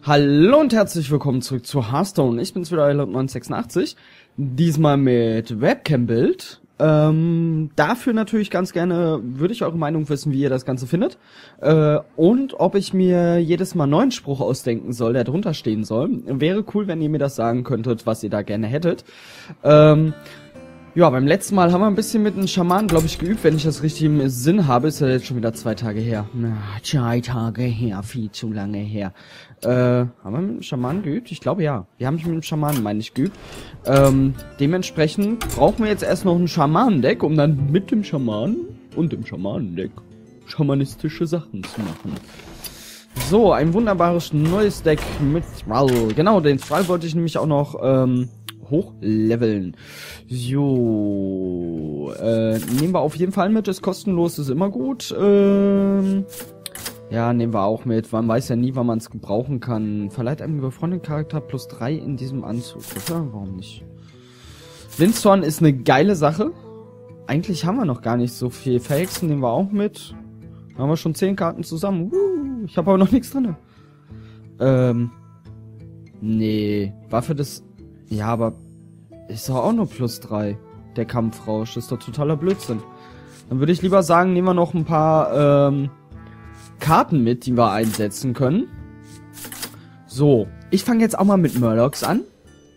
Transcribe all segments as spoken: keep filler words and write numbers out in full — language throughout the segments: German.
Hallo und herzlich willkommen zurück zu Hearthstone. Ich bin's wieder, neun sechsundachtzig. Diesmal mit Webcam-Bild. Ähm, dafür natürlich ganz gerne würde ich eure Meinung wissen, wie ihr das Ganze findet. Äh, und ob ich mir jedes Mal einen neuen Spruch ausdenken soll, der drunter stehen soll. Wäre cool, wenn ihr mir das sagen könntet, was ihr da gerne hättet. Ähm, ja, beim letzten Mal haben wir ein bisschen mit einem Schamanen, glaube ich, geübt, wenn ich das richtig im Sinn habe. Ist ja jetzt schon wieder zwei Tage her. Na, zwei Tage her, viel zu lange her. Äh, haben wir mit dem Schamanen geübt? Ich glaube ja. Wir haben mich mit dem Schamanen, meine ich, geübt. Ähm, dementsprechend brauchen wir jetzt erst noch ein Schamanendeck, um dann mit dem Schamanen und dem Schamanendeck schamanistische Sachen zu machen. So, ein wunderbares neues Deck mit Thrall. Genau, den Thrall wollte ich nämlich auch noch, ähm, hochleveln. So, äh, nehmen wir auf jeden Fall mit, ist kostenlos, ist immer gut. Ähm, ja, nehmen wir auch mit, man weiß ja nie, wann man es gebrauchen kann. Verleiht einem befreundeten Charakter plus drei in diesem Anzug. Ja, warum nicht? Windstorm ist eine geile Sache. Eigentlich haben wir noch gar nicht so viel. Verhexen nehmen wir auch mit. Haben wir schon zehn Karten zusammen. Uh, ich habe aber noch nichts drin. Ähm, nee, Waffe des... Ja, aber ist doch auch nur plus drei. Der Kampfrausch. Das ist doch totaler Blödsinn. Dann würde ich lieber sagen, nehmen wir noch ein paar ähm, Karten mit, die wir einsetzen können. So. Ich fange jetzt auch mal mit Murlocs an.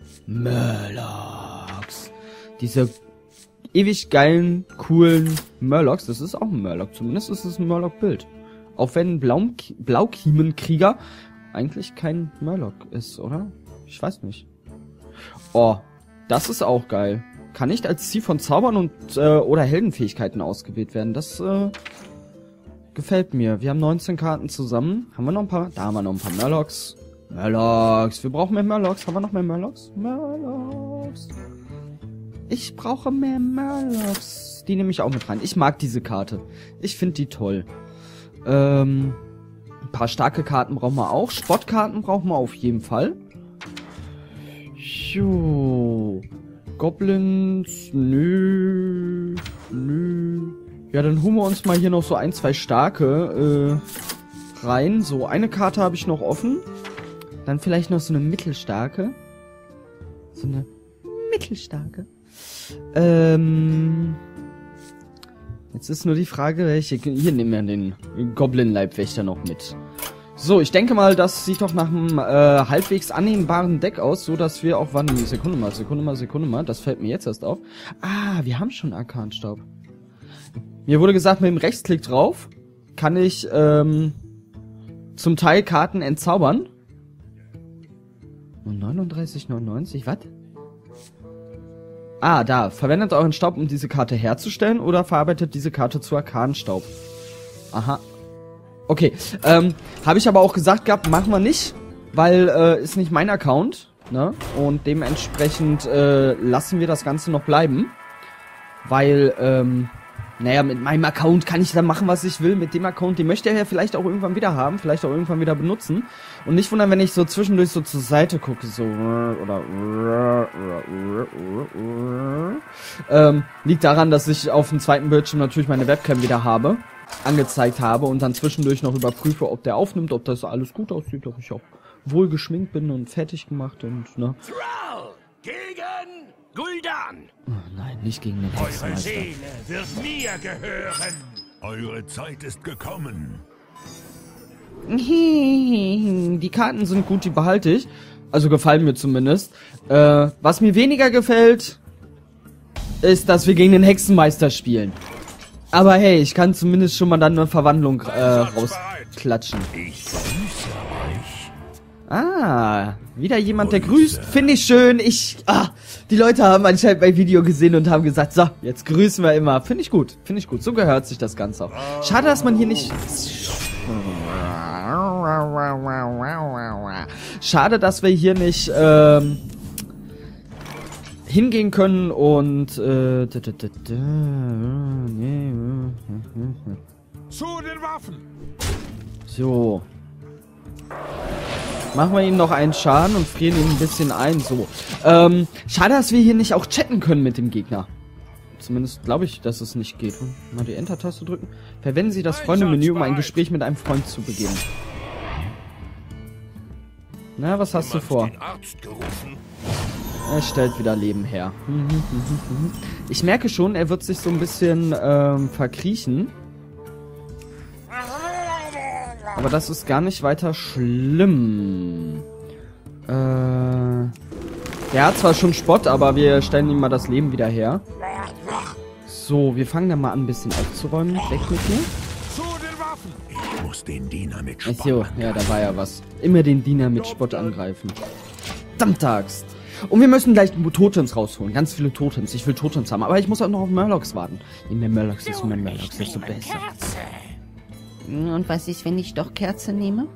Murlocs. Diese ewig geilen, coolen Murlocs. Das ist auch ein Murloc. Zumindest ist es ein Murloc-Bild. Auch wenn Blau Blaukiemenkrieger eigentlich kein Murloc ist, oder? Ich weiß nicht. Oh, das ist auch geil. Kann nicht als Ziel von Zaubern und äh, oder Heldenfähigkeiten ausgewählt werden. Das äh, gefällt mir. Wir haben neunzehn Karten zusammen. Haben wir noch ein paar? Da haben wir noch ein paar Murlocs. Murlocs. Wir brauchen mehr Murlocs. Haben wir noch mehr Murlocs? Murlocs. Ich brauche mehr Murlocs. Die nehme ich auch mit rein. Ich mag diese Karte. Ich finde die toll. Ähm, ein paar starke Karten brauchen wir auch. Spottkarten brauchen wir auf jeden Fall. Jo. Goblins, nö, nö. Ja, dann holen wir uns mal hier noch so ein, zwei starke äh, rein. So, eine Karte habe ich noch offen. Dann vielleicht noch so eine mittelstarke. So eine mittelstarke. Ähm. Jetzt ist nur die Frage, welche... Hier nehmen wir den Goblin-Leibwächter noch mit. So, ich denke mal, das sieht doch nach einem äh, halbwegs annehmbaren Deck aus, so dass wir auch... Warte, Sekunde mal, Sekunde mal, Sekunde mal. Das fällt mir jetzt erst auf. Ah, wir haben schon Arkanstaub. Mir wurde gesagt, mit dem Rechtsklick drauf kann ich ähm, zum Teil Karten entzaubern. Und neununddreißig neunundneunzig, was? Ah, da. Verwendet euren Staub, um diese Karte herzustellen, oder verarbeitet diese Karte zu Arkanstaub. Aha. Okay, ähm, habe ich aber auch gesagt gehabt, machen wir nicht, weil, äh, ist nicht mein Account, ne, und dementsprechend, äh, lassen wir das Ganze noch bleiben, weil, ähm, naja, mit meinem Account kann ich dann machen, was ich will, mit dem Account, den möchte er ja vielleicht auch irgendwann wieder haben, vielleicht auch irgendwann wieder benutzen, und nicht wundern, wenn ich so zwischendurch so zur Seite gucke, so, oder, ähm, liegt daran, dass ich auf dem zweiten Bildschirm natürlich meine Webcam wieder habe, angezeigt habe und dann zwischendurch noch überprüfe, ob der aufnimmt, ob das alles gut aussieht, ob ich auch wohl geschminkt bin und fertig gemacht und, ne. Thrall gegen Gul'dan. Oh nein, nicht gegen den Hexenmeister. Eure Seele wird mir gehören. Eure Zeit ist gekommen. Die Karten sind gut, die behalte ich. Also gefallen mir zumindest. Äh, was mir weniger gefällt, ist, dass wir gegen den Hexenmeister spielen. Aber hey, ich kann zumindest schon mal dann eine Verwandlung äh, rausklatschen. Ich grüße euch. Ah, wieder jemand, der grüßt. Finde ich schön. Ich, ah, die Leute haben anscheinend mein Video gesehen und haben gesagt, so, jetzt grüßen wir immer. Finde ich gut, finde ich gut. So gehört sich das Ganze auch. Schade, dass man hier nicht... Schade, dass wir hier nicht, ähm... hingehen können und äh, Zu den Waffen. So. Machen wir ihm noch einen Schaden und frieren ihn ein bisschen ein. So. Ähm, schade, dass wir hier nicht auch chatten können mit dem Gegner. Zumindest glaube ich, dass es nicht geht. Mal die Enter-Taste drücken. Verwenden Sie das Freunde-Menü, um ein Gespräch mit einem Freund zu beginnen. Na, was hast du vor? Den Arzt gerufen. Er stellt wieder Leben her. Ich merke schon, er wird sich so ein bisschen ähm, verkriechen. Aber das ist gar nicht weiter schlimm. Äh, der hat zwar schon Spott, aber wir stellen ihm mal das Leben wieder her. So, wir fangen dann mal an, ein bisschen aufzuräumen. Weg mit mir. Zu den Waffen. Ich muss den Diener mit Ach Spott so, angreifen. ja, da war ja was. Immer den Diener mit Spott angreifen. Verdammte Axt. Und wir müssen gleich Totems rausholen. Ganz viele Totems. Ich will Totems haben. Aber ich muss auch noch auf Murlocs warten. Je mehr Murlocs, desto mehr Murlocs, desto besser. Und was ist, wenn ich doch Kerze nehme?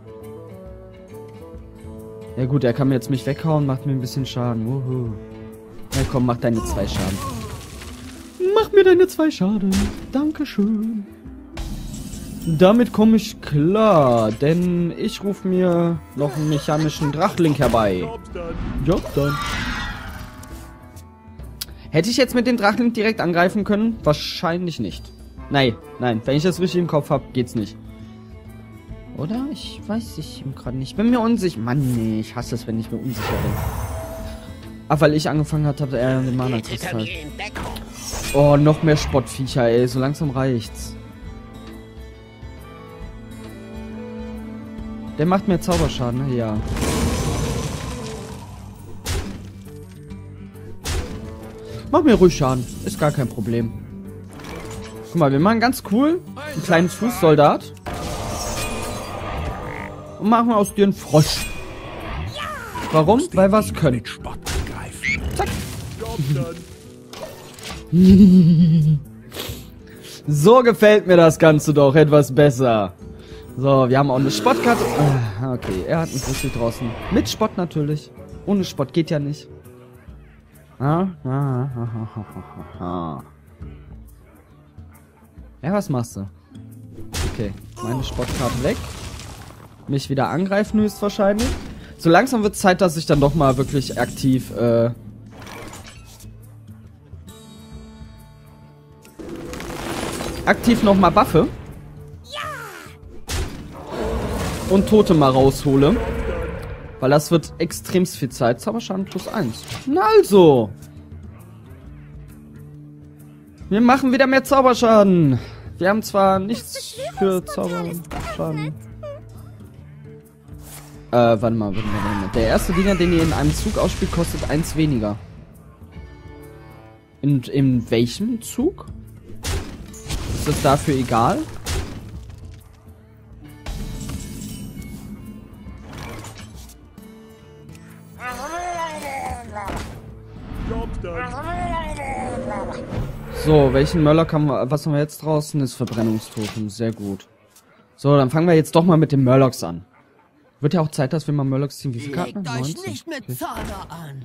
Ja gut, er kann mir jetzt mich weghauen, macht mir ein bisschen Schaden. Wuhu. Ja komm, mach deine zwei Schaden. Mach mir deine zwei Schaden. Dankeschön. Damit komme ich klar, denn ich rufe mir noch einen mechanischen Drachling herbei. Job dann. Hätte ich jetzt mit dem Drachling direkt angreifen können? Wahrscheinlich nicht. Nein, nein, wenn ich das richtig im Kopf habe, geht's nicht. Oder? Ich weiß ich gerade nicht. Ich bin mir unsicher. Mann, nee, ich hasse es, wenn ich mir unsicher bin. Ach, weil ich angefangen hatte, hat er den Mana-Kristall. Oh, noch mehr Spottviecher, ey. So langsam reicht's. Der macht mehr Zauberschaden, ne? Ja. Mach mir ruhig Schaden. Ist gar kein Problem. Guck mal, wir machen ganz cool einen kleinen Fußsoldat. Und machen aus dir einen Frosch. Warum? Weil wir es können. Mit Spott angreifen. Zack. So gefällt mir das Ganze doch etwas besser. So, wir haben auch eine Spottkarte. Ah, okay, er hat einen Fussi draußen. Mit Spott natürlich. Ohne Spott geht ja nicht. Ah, ah, ah, ah, ah, ah. Ja, was machst du? Okay, meine Spottkarte weg. Mich wieder angreifen höchstwahrscheinlich. So langsam wird es Zeit, dass ich dann doch mal wirklich aktiv äh, aktiv nochmal buffe. Und Tote mal raushole. Weil das wird extremst viel Zeit. Zauberschaden plus eins. Na also. Wir machen wieder mehr Zauberschaden. Wir haben zwar nichts für Zauberschaden. Äh, warte mal, warte mal, warte mal. Der erste Dinger, den ihr in einem Zug ausspielt, kostet eins weniger. In, in welchem Zug? Ist das dafür egal? So, welchen Murloc haben wir, was haben wir jetzt draußen? Das Verbrennungstotem, sehr gut. So, dann fangen wir jetzt doch mal mit den Murlocs an. Wird ja auch Zeit, dass wir mal Murlocs ziehen. Wie viele Karten? Legt euch neunzehn. nicht mit Zauber an.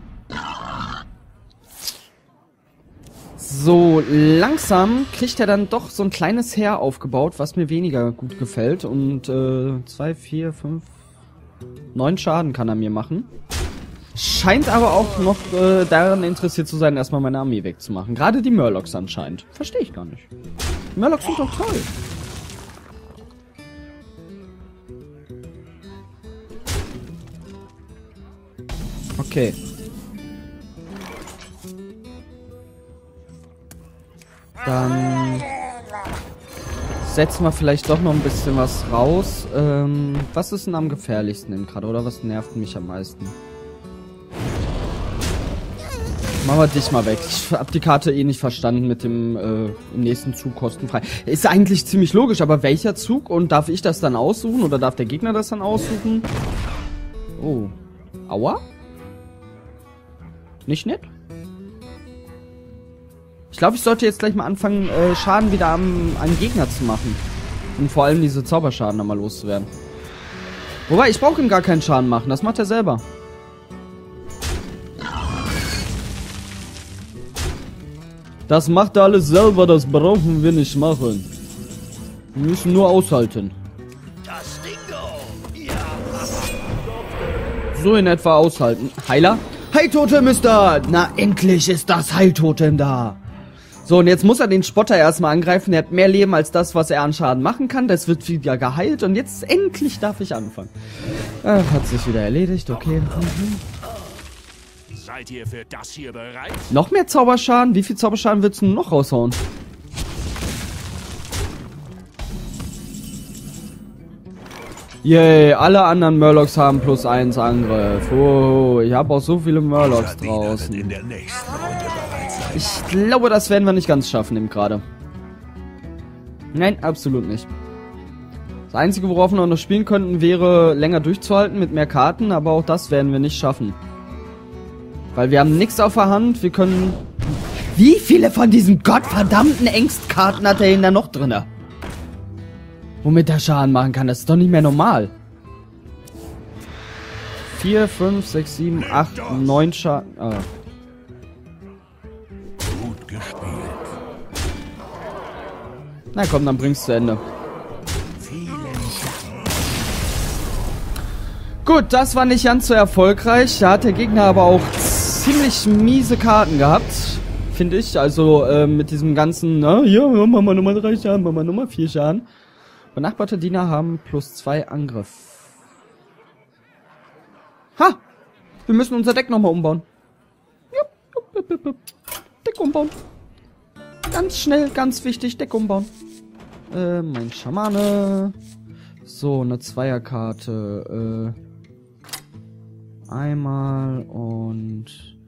So, langsam kriegt er dann doch so ein kleines Heer aufgebaut, was mir weniger gut gefällt. Und äh, zwei, vier, fünf, neun Schaden kann er mir machen. Scheint aber auch noch äh, daran interessiert zu sein, erstmal meine Armee wegzumachen. Gerade die Murlocs anscheinend. Verstehe ich gar nicht. Die Murlocs sind doch toll. Okay. Dann setzen wir vielleicht doch noch ein bisschen was raus. Ähm, was ist denn am gefährlichsten denn gerade? Oder was nervt mich am meisten? Machen wir dich mal weg. Ich hab die Karte eh nicht verstanden mit dem äh, im nächsten Zug kostenfrei. Ist eigentlich ziemlich logisch, aber welcher Zug? Und darf ich das dann aussuchen? Oder darf der Gegner das dann aussuchen? Oh. Aua? Nicht nett? Ich glaube, ich sollte jetzt gleich mal anfangen, äh, Schaden wieder am, am Gegner zu machen. Und vor allem diese Zauberschaden einmal loszuwerden. Wobei, ich brauche ihm gar keinen Schaden machen. Das macht er selber. Das macht er alles selber, das brauchen wir nicht machen. Wir müssen nur aushalten. Das Dingo! Ja! So in etwa aushalten. Heiler? Heiltotem ist da! Na, endlich ist das Heiltotem da! So, und jetzt muss er den Spotter erstmal angreifen. Er hat mehr Leben als das, was er an Schaden machen kann. Das wird wieder geheilt. Und jetzt endlich darf ich anfangen. Äh, hat sich wieder erledigt, okay. Mhm. Seid ihr für das hier bereit? Noch mehr Zauberschaden? Wie viel Zauberschaden willst du noch raushauen? Yay, alle anderen Murlocs haben plus eins Angriff. Oh, ich habe auch so viele Murlocs Unser Diener wird draußen. in der nächsten Runde bereit sein. Ich glaube, das werden wir nicht ganz schaffen eben gerade. Nein, absolut nicht. Das Einzige, worauf wir noch spielen könnten, wäre länger durchzuhalten mit mehr Karten, aber auch das werden wir nicht schaffen. Weil wir haben nichts auf der Hand, wir können... Wie viele von diesen gottverdammten Ängstkarten hat er denn da noch drin? Womit er Schaden machen kann, das ist doch nicht mehr normal. vier, fünf, sechs, sieben, acht, neun Schaden... Ah. Gut gespielt. Na komm, dann bring's zu Ende. Gut, das war nicht ganz so erfolgreich. Da hat der Gegner aber auch ziemlich miese Karten gehabt, finde ich. Also äh, mit diesem ganzen, na, hier, machen wir Nummer drei Schaden, machen wir Nummer vier Schaden. Benachbarte Diener haben plus zwei Angriff. Ha! Wir müssen unser Deck nochmal umbauen. Jupp, jupp, jupp, jupp, jupp. Deck umbauen. Ganz schnell, ganz wichtig, Deck umbauen. Äh, mein Schamane. So, eine Zweierkarte. Äh, einmal und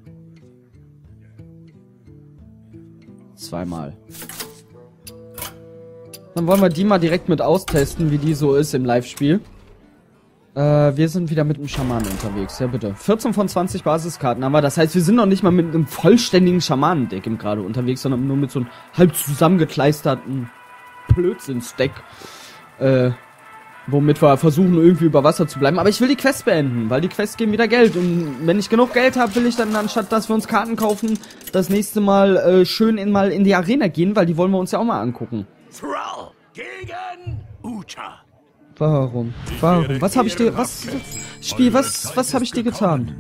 zweimal. Dann wollen wir die mal direkt mit austesten, wie die so ist im Live-Spiel. Äh, wir sind wieder mit dem Schamanen unterwegs. Ja, bitte. vierzehn von zwanzig Basiskarten haben wir. Das heißt, wir sind noch nicht mal mit einem vollständigen Schamanendeck im gerade unterwegs, sondern nur mit so einem halb zusammengekleisterten Blödsinnsdeck. Äh, womit wir versuchen, irgendwie über Wasser zu bleiben. Aber ich will die Quest beenden, weil die Quests geben wieder Geld. Und wenn ich genug Geld habe, will ich dann, anstatt dass wir uns Karten kaufen, das nächste Mal äh, schön in, mal in die Arena gehen, weil die wollen wir uns ja auch mal angucken. Thrall gegen Uta. Warum? Warum? Was habe ich dir... Was... Spiel, was... Was habe ich dir getan?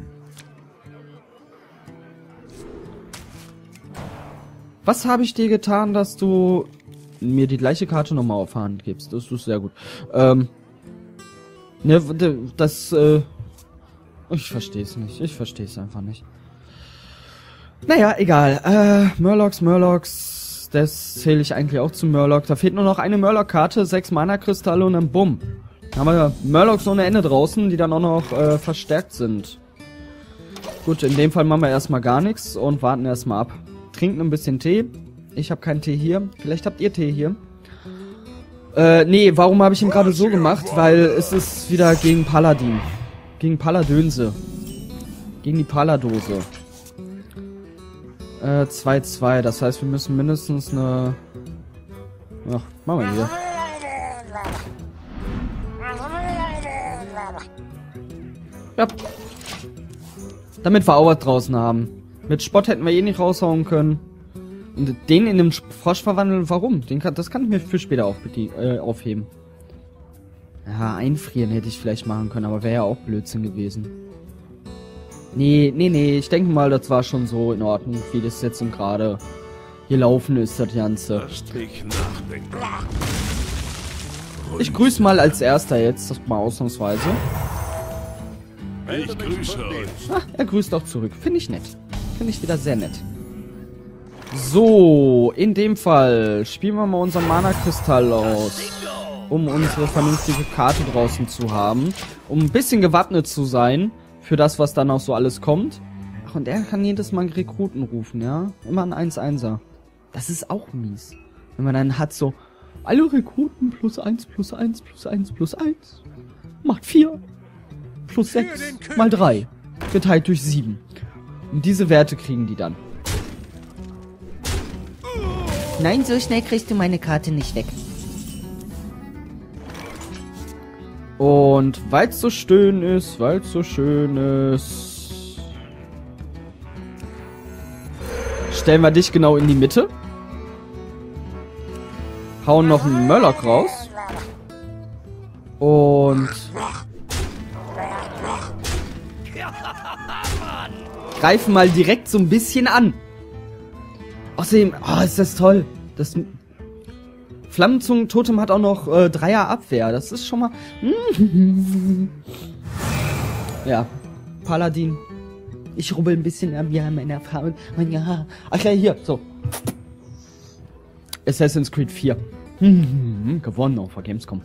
Was habe ich dir getan, dass du mir die gleiche Karte nochmal auf Hand gibst? Das ist sehr gut. Ähm... Ne, das... Äh, ich verstehe es nicht. Ich verstehe es einfach nicht. Naja, egal. Äh, Murlocs, Murlocs... Das zähle ich eigentlich auch zu Murloc. Da fehlt nur noch eine Murloc-Karte, sechs Mana-Kristalle und dann bumm. Dann haben wir Murlocs ohne Ende draußen, die dann auch noch äh, verstärkt sind. Gut, in dem Fall machen wir erstmal gar nichts und warten erstmal ab. Trinken ein bisschen Tee. Ich habe keinen Tee hier. Vielleicht habt ihr Tee hier. Äh, nee, warum habe ich ihn gerade so gemacht? Weil es ist wieder gegen Paladin. Gegen Paladönse. Gegen die Paladose. Äh, zwei zwei. Das heißt, wir müssen mindestens eine... Ach, machen wir hier. Ja. Damit wir auch was draußen haben. Mit Spott hätten wir eh nicht raushauen können. Und den in den Frosch verwandeln, warum? Den kann, das kann ich mir für später auch äh, aufheben. Ja, einfrieren hätte ich vielleicht machen können, aber wäre ja auch Blödsinn gewesen. Nee, nee, nee, ich denke mal, das war schon so in Ordnung, wie das jetzt gerade hier laufen ist, das Ganze. Ich grüße mal als Erster jetzt, das mal ausnahmsweise. Ich grüße euch. Ah, er grüßt auch zurück. Finde ich nett. Finde ich wieder sehr nett. So, in dem Fall spielen wir mal unseren Mana-Kristall aus, um unsere vernünftige Karte draußen zu haben, um ein bisschen gewappnet zu sein für das, was dann auch so alles kommt. Ach, und er kann jedes Mal einen Rekruten rufen, ja? Immer ein eins einser. Das ist auch mies. Wenn man dann hat so, alle Rekruten plus eins, plus eins, plus eins, plus eins, macht vier, plus sechs, mal drei, geteilt durch sieben. Und diese Werte kriegen die dann. Nein, so schnell kriegst du meine Karte nicht weg. Und weil es so schön ist, weil es so schön ist, stellen wir dich genau in die Mitte. Hauen noch einen Murloc raus. Und greifen mal direkt so ein bisschen an. Außerdem, oh, ist das toll. Das Flammenzungen-Totem hat auch noch äh, Dreier Abwehr. Das ist schon mal... Ja, Paladin. Ich rubbel ein bisschen am Jahr meiner Farbe. Ja. Ach ja, hier, so. Assassin's Creed vier. Gewonnen auf der Gamescom.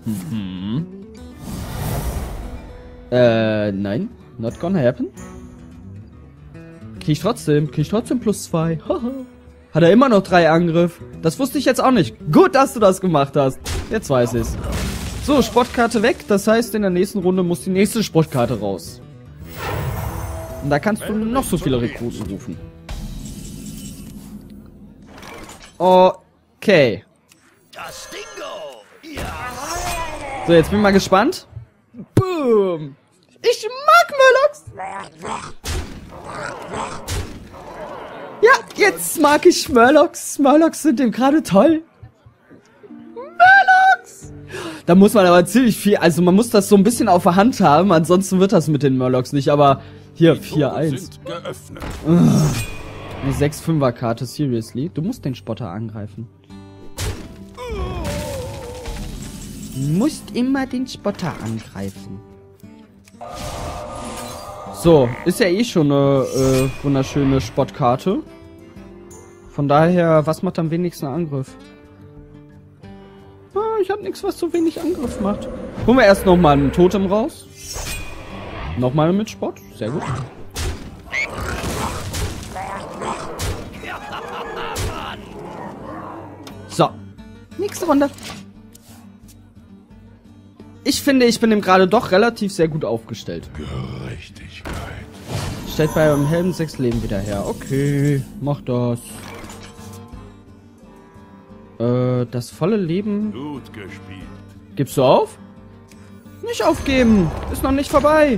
äh, nein. Not gonna happen. Krieg ich trotzdem. Krieg ich trotzdem plus zwei. Hat er immer noch drei Angriff. Das wusste ich jetzt auch nicht. Gut, dass du das gemacht hast. Jetzt weiß ich's. So, Sportkarte weg. Das heißt, in der nächsten Runde muss die nächste Sportkarte raus. Und da kannst du noch so viele Rekruten rufen. Okay. So, jetzt bin ich mal gespannt. Boom. Ich mag Murlocs. Ja, jetzt mag ich Murlocs. Murlocs sind dem gerade toll. Murlocs. Da muss man aber ziemlich viel, also man muss das so ein bisschen auf der Hand haben, ansonsten wird das mit den Murlocs nicht, aber hier, vier eins. Eine sechs fünfer Karte, seriously? Du musst den Spotter angreifen. Du musst immer den Spotter angreifen. So, ist ja eh schon eine äh, wunderschöne Spottkarte. Von daher, was macht am wenigsten Angriff? Ah, ich hab nichts, was so wenig Angriff macht. Holen wir erst nochmal ein Totem raus. Nochmal mit Spott, sehr gut. So, nächste Runde. Ich finde, ich bin ihm gerade doch relativ sehr gut aufgestellt. Gerechtigkeit. Stellt bei eurem Helden sechs Leben wieder her. Okay, mach das. Äh, das volle Leben. Gut gespielt. Gibst du auf? Nicht aufgeben. Ist noch nicht vorbei.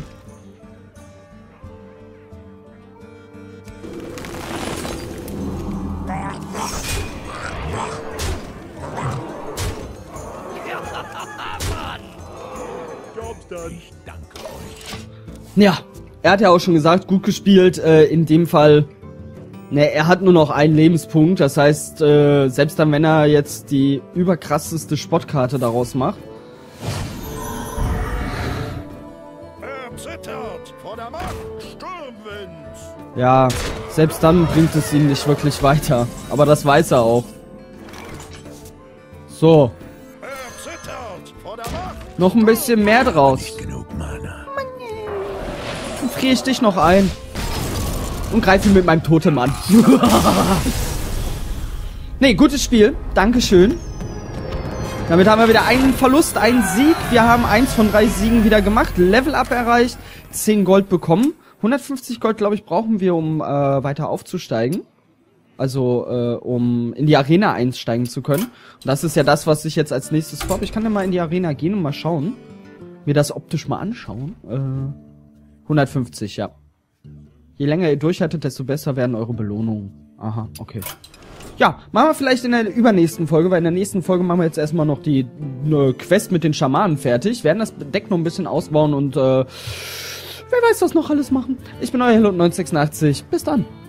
Ich danke euch. Ja, er hat ja auch schon gesagt, gut gespielt. Äh, in dem Fall, ne, er hat nur noch einen Lebenspunkt. Das heißt, äh, selbst dann, wenn er jetzt die überkrasseste Spottkarte daraus macht. Erzittert vor der Macht Sturmwind. Ja, selbst dann bringt es ihn nicht wirklich weiter. Aber das weiß er auch. So. Erzittert vor der Macht. Noch ein bisschen mehr draus. Nicht genug Mana. Dann friere ich dich noch ein. Und greife ihn mit meinem Totem an. Nee, gutes Spiel. Dankeschön. Damit haben wir wieder einen Verlust, einen Sieg. Wir haben eins von drei Siegen wieder gemacht. Level Up erreicht. zehn Gold bekommen. hundertfünfzig Gold, glaube ich, brauchen wir, um äh, weiter aufzusteigen. Also, äh, um in die Arena einsteigen zu können. Und das ist ja das, was ich jetzt als nächstes vorhabe. Ich kann ja mal in die Arena gehen und mal schauen. Mir das optisch mal anschauen. Äh, hundertfünfzig, ja. Je länger ihr durchhaltet, desto besser werden eure Belohnungen. Aha, okay. Ja, machen wir vielleicht in der übernächsten Folge, weil in der nächsten Folge machen wir jetzt erstmal noch die ne, Quest mit den Schamanen fertig. Werden das Deck noch ein bisschen ausbauen und äh, wer weiß, was noch alles machen. Ich bin euer Hello neunhundertsechsundachtzig. Bis dann.